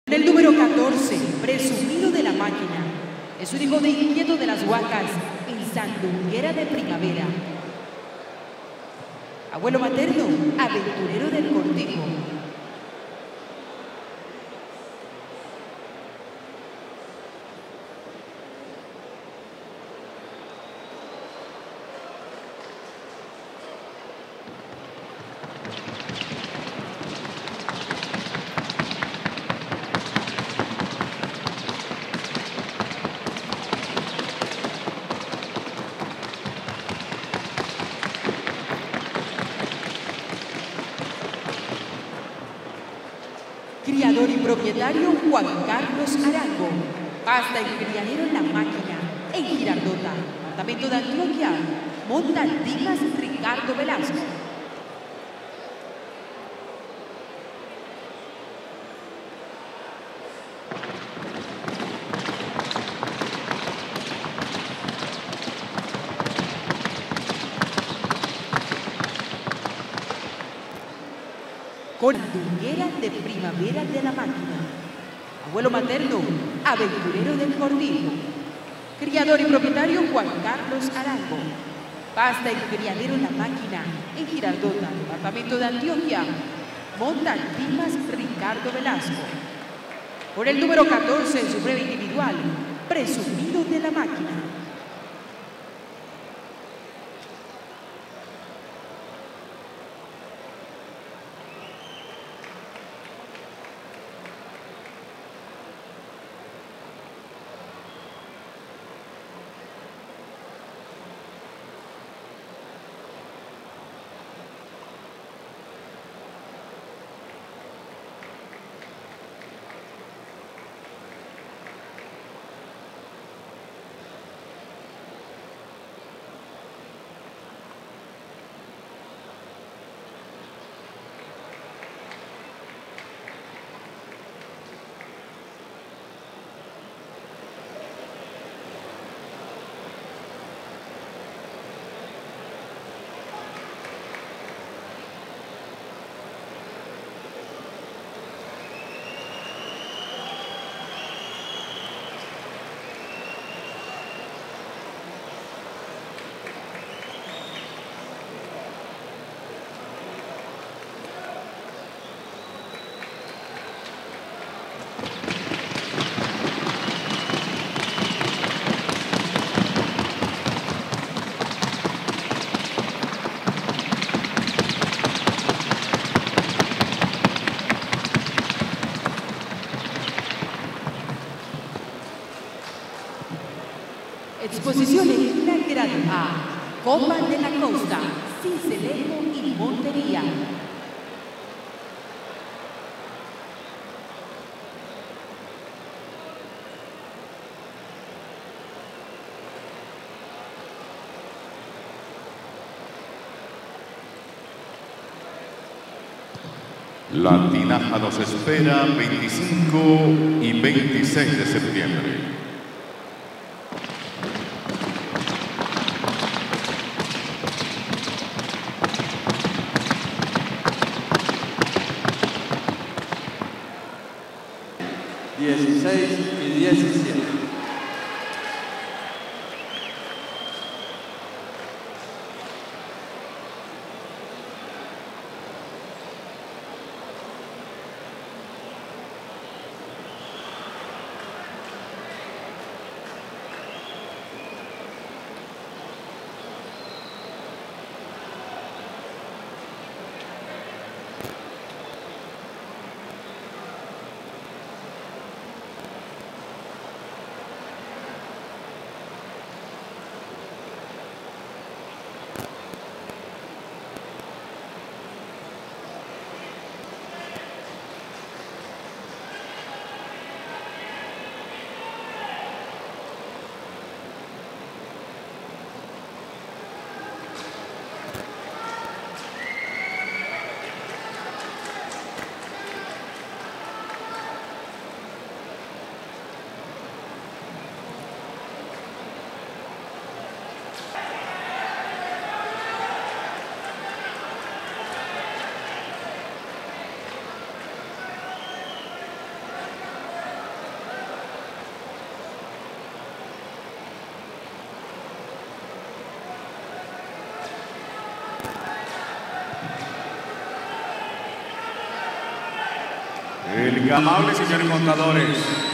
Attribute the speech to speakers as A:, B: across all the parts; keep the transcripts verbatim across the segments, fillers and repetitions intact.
A: El número catorce, presumido de la máquina, es un hijo de inquieto de las Huacas y sandunguera de primavera. Abuelo materno, aventurero del cortijo. Criador y propietario Juan Carlos Arango. Pasta y criadero en la máquina, en Girardota, departamento de Antioquia. Monta Dimas Ricardo Velasco. Con sandunguera de primavera de la máquina. Abuelo materno, aventurero del cortijo. Criador y propietario Juan Carlos Arango. Pasta y criadero en la máquina, en Girardota, departamento de Antioquia. Monta Dimas Ricardo Velasco. Por el número catorce en su prueba individual, presumido de la máquina. Exposición en la grado A, Copa de la Costa, Cincelejo y Montería.
B: La tinaja nos espera veinticinco y veintiséis de septiembre.
C: dieciséis y diecisiete.
D: El amable señores montadores.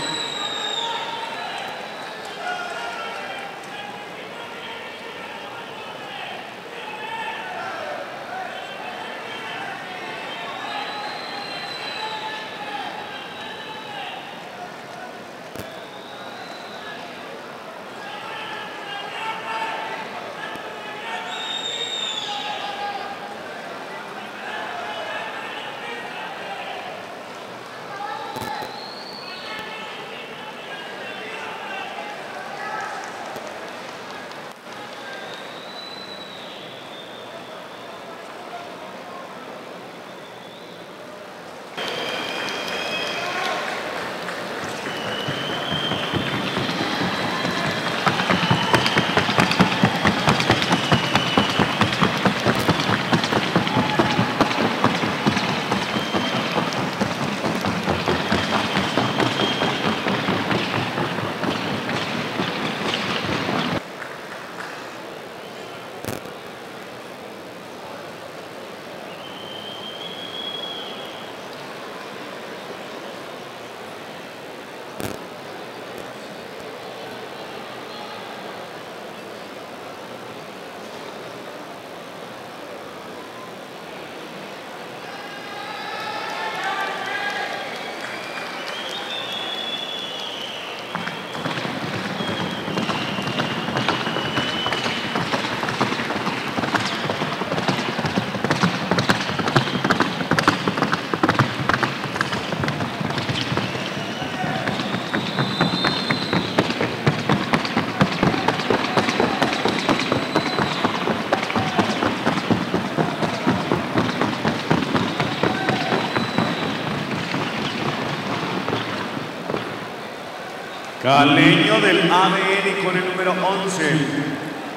D: Caleño del A D N con el número once.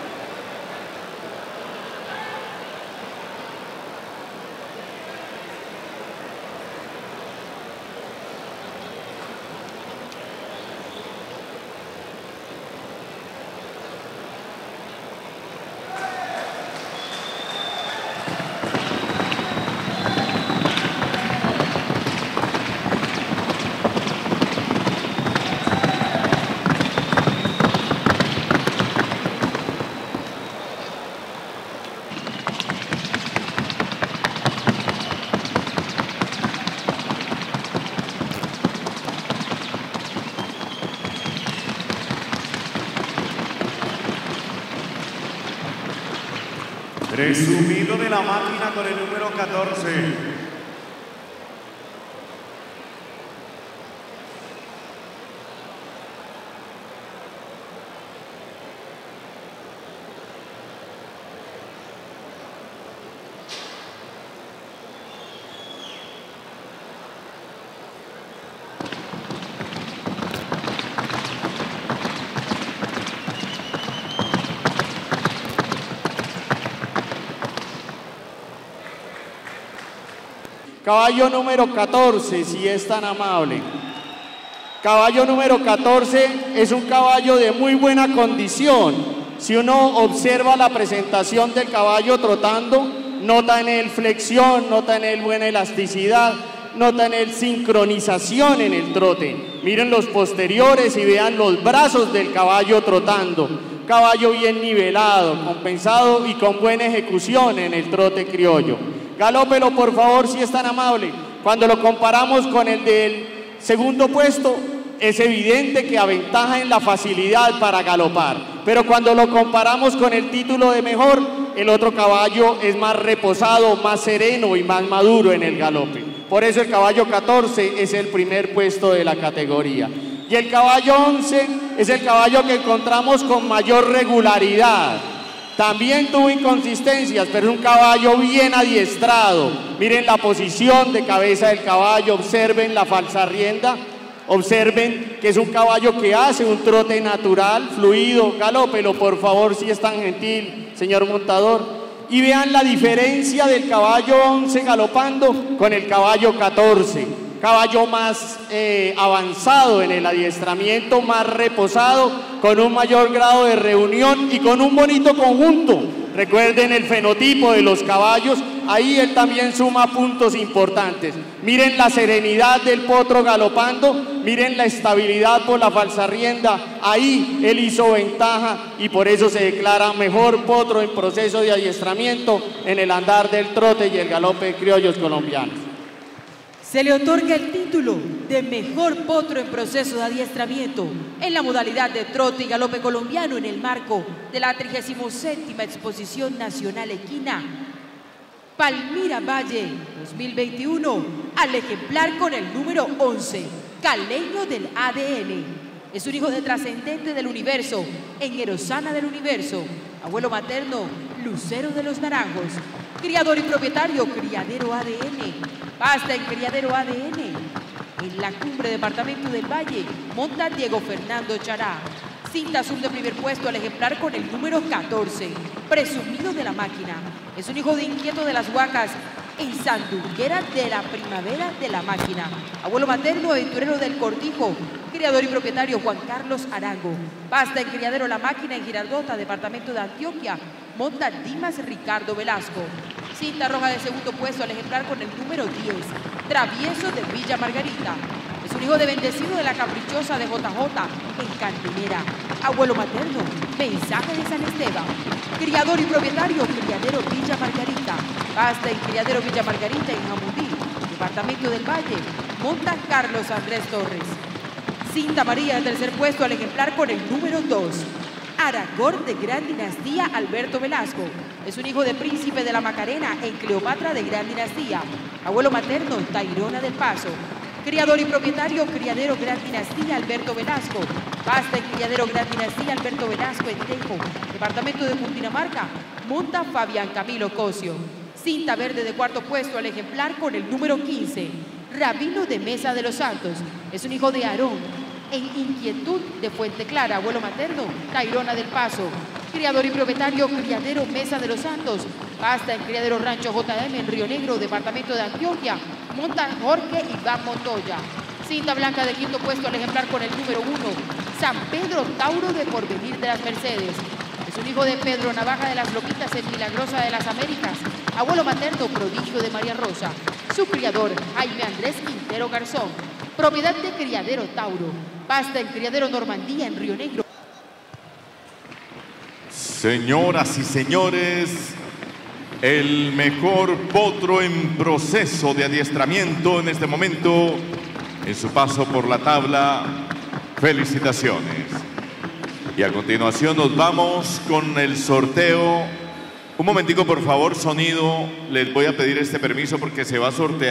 D: Presumido de la máquina con el número catorce.
E: Caballo número catorce, si es tan amable. Caballo número catorce es un caballo de muy buena condición. Si uno observa la presentación del caballo trotando, nota en él flexión, nota en él buena elasticidad, nota en él sincronización en el trote. Miren los posteriores y vean los brazos del caballo trotando. Caballo bien nivelado, compensado y con buena ejecución en el trote criollo. Galópelo, por favor, si es tan amable. Cuando lo comparamos con el del segundo puesto, es evidente que aventaja en la facilidad para galopar. Pero cuando lo comparamos con el título de mejor, el otro caballo es más reposado, más sereno y más maduro en el galope. Por eso el caballo catorce es el primer puesto de la categoría. Y el caballo once es el caballo que encontramos con mayor regularidad. También tuvo inconsistencias, pero es un caballo bien adiestrado. Miren la posición de cabeza del caballo, observen la falsa rienda, observen que es un caballo que hace un trote natural, fluido. Galópelo, por favor, si es tan gentil, señor montador. Y vean la diferencia del caballo once galopando con el caballo catorce. Caballo más eh, avanzado en el adiestramiento, más reposado, con un mayor grado de reunión y con un bonito conjunto. Recuerden el fenotipo de los caballos, ahí él también suma puntos importantes. Miren la serenidad del potro galopando, miren la estabilidad por la falsa rienda, ahí él hizo ventaja y por eso se declara mejor potro en proceso de adiestramiento en el andar del trote y el galope de criollos colombianos.
A: Se le otorga el título de mejor potro en proceso de adiestramiento en la modalidad de trote y galope colombiano en el marco de la trigésima séptima Exposición Nacional Equina Palmira Valle dos mil veintiuno al ejemplar con el número once, Caleño del A D N. Es un hijo de trascendente del universo, en Erosana del universo, abuelo materno, Lucero de los Naranjos, criador y propietario, Criadero A D N, pasta en Criadero A D N. En la cumbre departamento del Valle, monta Diego Fernando Chará. Cinta azul de primer puesto al ejemplar con el número catorce, presumido de la máquina. Es un hijo de inquieto de las Huacas, en Sanduquera de la Primavera de la Máquina. Abuelo materno, aventurero del Cortijo, criador y propietario Juan Carlos Arango. Pasta en Criadero La Máquina en Girardota, departamento de Antioquia. Monta Dimas Ricardo Velasco. Cinta roja de segundo puesto al ejemplar con el número diez, Travieso de Villa Margarita. Es un hijo de bendecido de la caprichosa de J J en Cantinera. Abuelo materno, Mensaje de San Esteban. Criador y propietario, Criadero Villa Margarita. Pasta en Criadero Villa Margarita en Jamundí, departamento del Valle. Monta Carlos Andrés Torres. Cinta amarilla de tercer puesto al ejemplar con el número dos. Aragón de Gran Dinastía Alberto Velasco. Es un hijo de Príncipe de la Macarena en Cleopatra de Gran Dinastía. Abuelo materno, Tayrona del Paso. Criador y propietario, Criadero Gran Dinastía Alberto Velasco. Pasta en Criadero Gran Dinastía Alberto Velasco en Tejo, departamento de Cundinamarca. Monta Fabián Camilo Cosio. Cinta verde de cuarto puesto al ejemplar con el número quince. Rabino de Mesa de los Santos. Es un hijo de Aarón en Inquietud de Fuente Clara. Abuelo materno, Tayrona del Paso. Criador y propietario, Criadero Mesa de los Santos. Pasta en Criadero Rancho J M en Río Negro, departamento de Antioquia. Monta Jorge Iván Montoya. Cinta blanca de quinto puesto al ejemplar con el número uno. San Pedro Tauro de Porvenir de las Mercedes. Es un hijo de Pedro Navaja de las Loquitas en Milagrosa de las Américas. Abuelo materno, Prodigio de María Rosa. Su criador, Jaime Andrés Quintero Garzón. Propiedad de Criadero Tauro. Pasta en Criadero Normandía en Río Negro.
B: Señoras y señores, el mejor potro en proceso de adiestramiento en este momento, en su paso por la tabla, felicitaciones. Y a continuación nos vamos con el sorteo. Un momentico, por favor, sonido, les voy a pedir este permiso porque se va a sortear.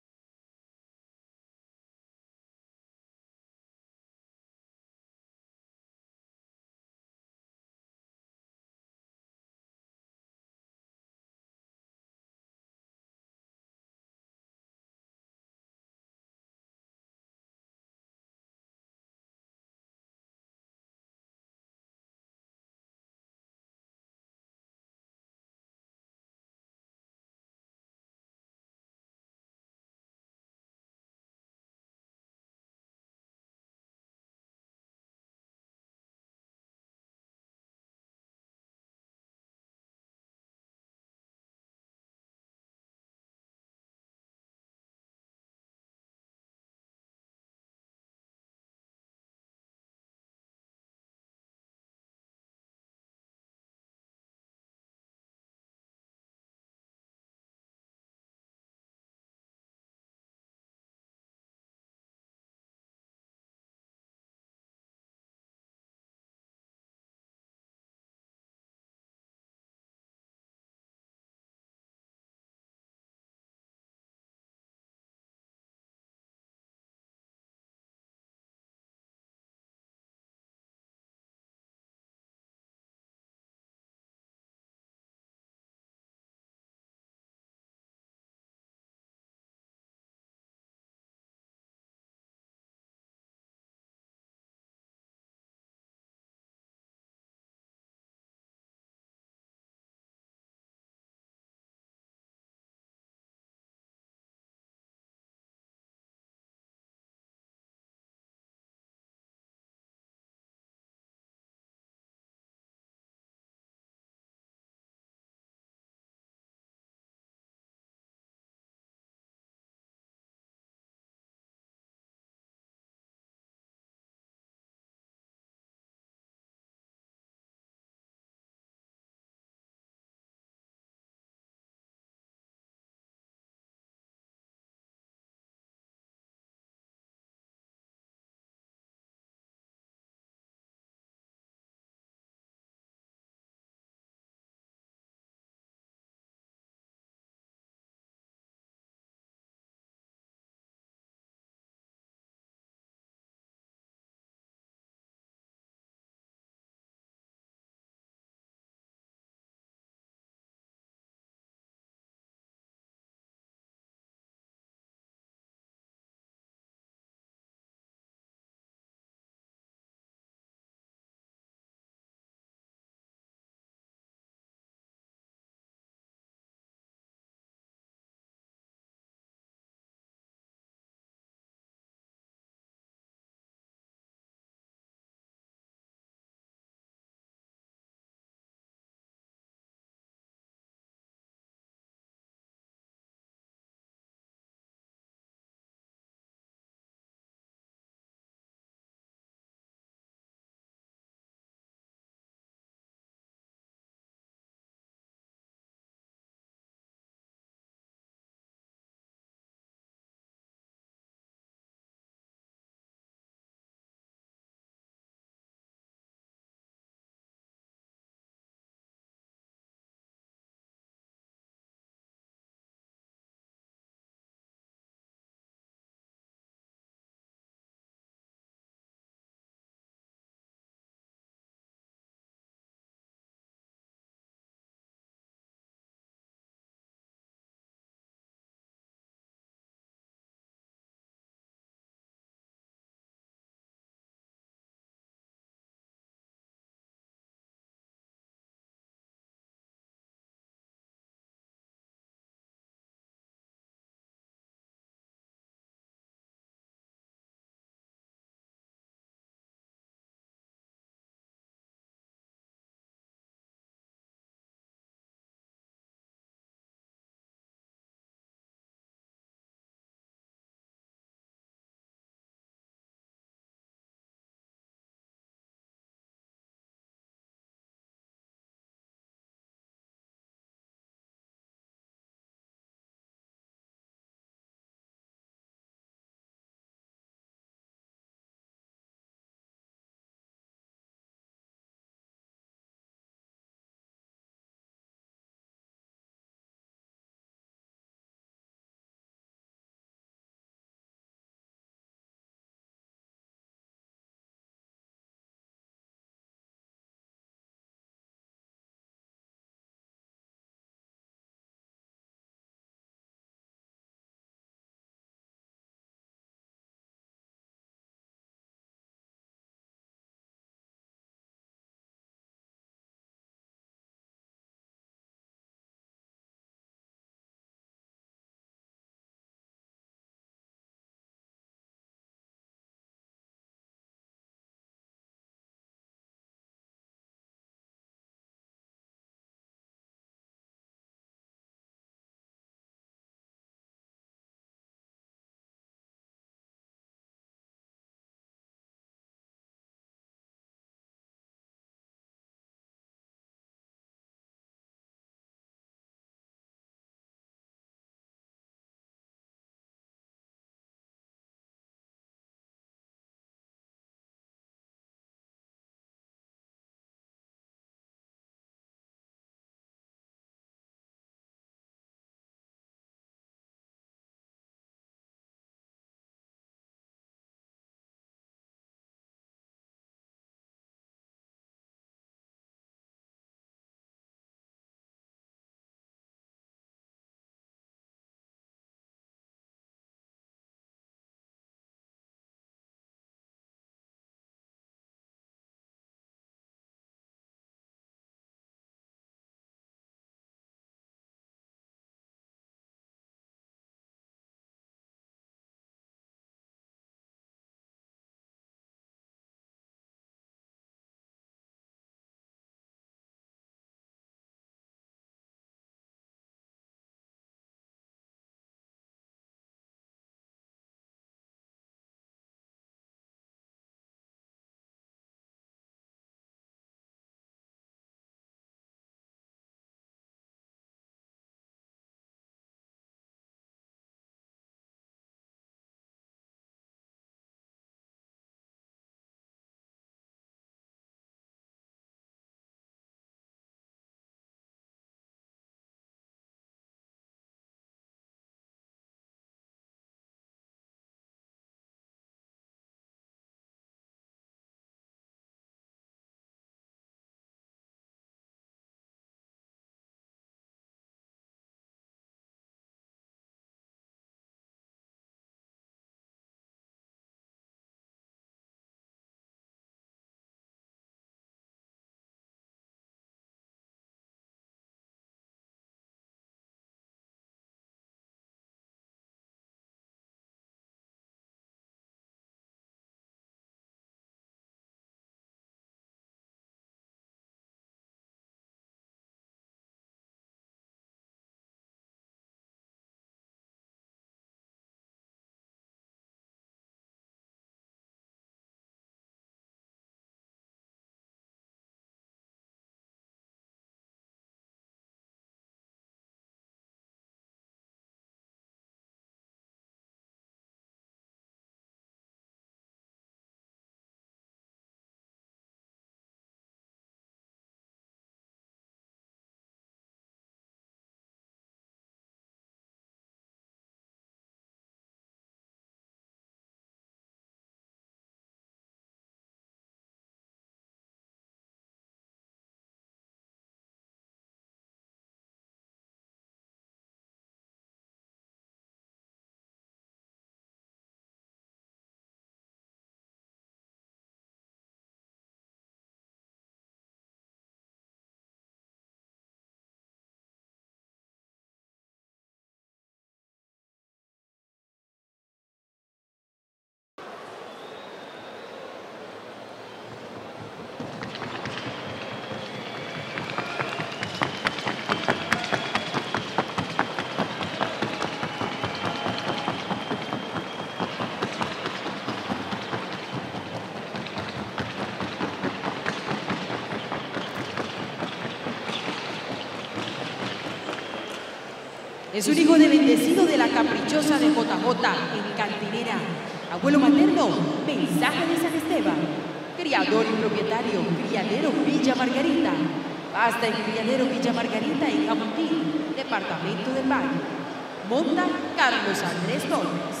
A: Es un hijo de bendecido de la caprichosa de J J en Cantinera. Abuelo materno, Mensaje de San Esteban. Criador y propietario, Criadero Villa Margarita. Pasta en Criadero Villa Margarita en Jamundí, Departamento del Valle. Monta Carlos Andrés Torres.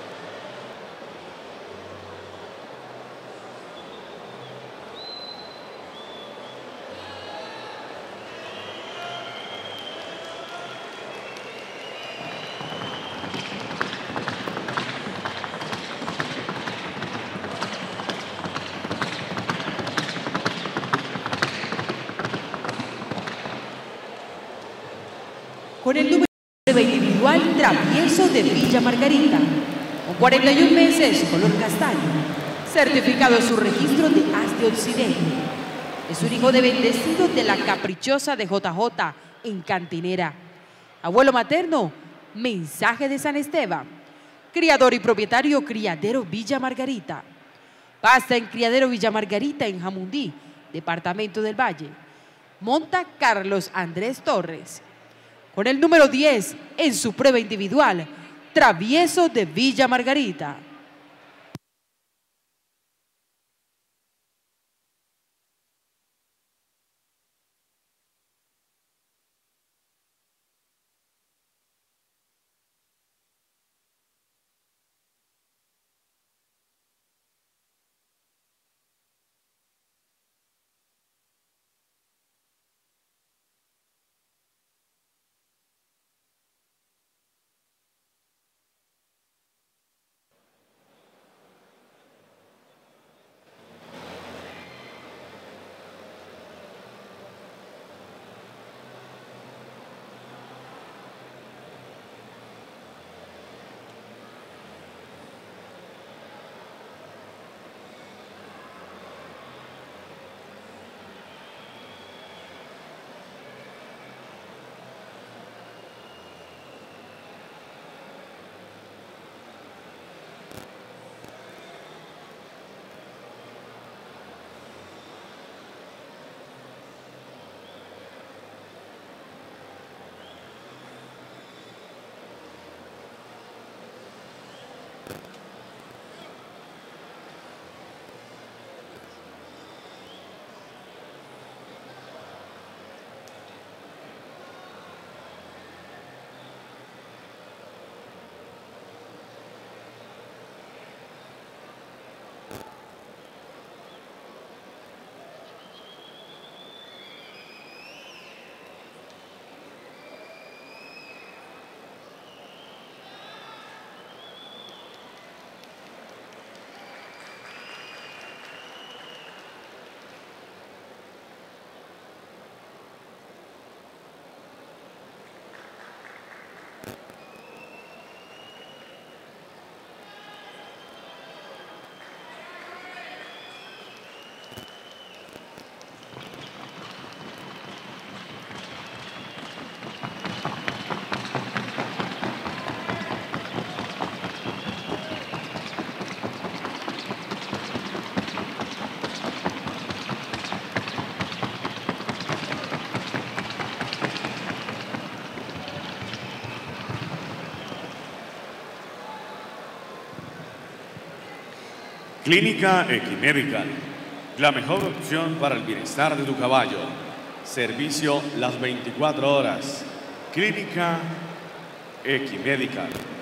A: Con el número nueve individual, Travieso de Villa Margarita, con cuarenta y un meses, color castaño, certificado en su registro de As de Occidente. Es un hijo de bendecido de la caprichosa de J J en Cantinera. Abuelo materno, Mensaje de San Esteban. Criador y propietario, Criadero Villa Margarita. Pasta en Criadero Villa Margarita en Jamundí, Departamento del Valle. Monta Carlos Andrés Torres. Con el número diez en su prueba individual, Travieso de Villa Margarita.
D: Clínica Equimedical, la mejor opción para el bienestar de tu caballo. Servicio las veinticuatro horas. Clínica Equimedical.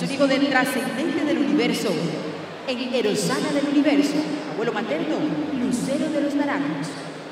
A: un hijo del trascendente del universo, en Erosana del universo, abuelo materno, Lucero de los Naranjos.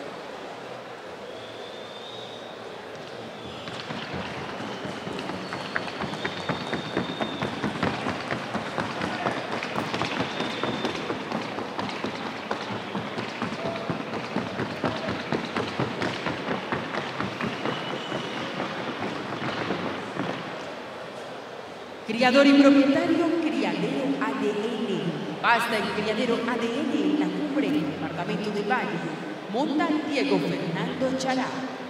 A: Criador y propietario, Criadero A D N. Pasta el Criadero A D N en la cumbre del departamento del Valle. Monta Diego Fernando Chará.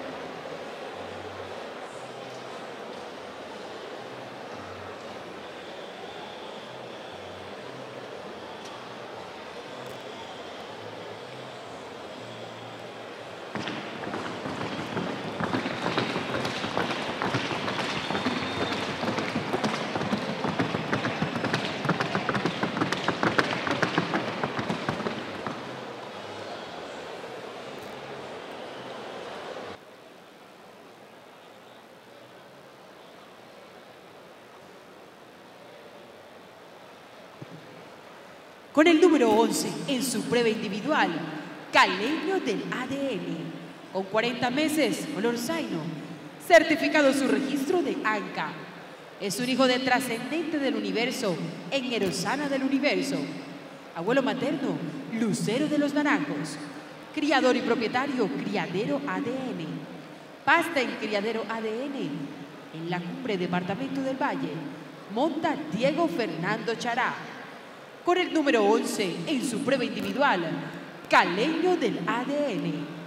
A: Con el número once en su prueba individual, Caleño del A D N. Con cuarenta meses, color zaino. Certificado su registro de ANCA. Es un hijo del trascendente del universo, en Erosana del universo. Abuelo materno, Lucero de los Naranjos. Criador y propietario, Criadero A D N. Pasta en Criadero A D N. En la cumbre departamento del Valle. Monta Diego Fernando Chará. Con el número once en su prueba individual, Caleño del A D N.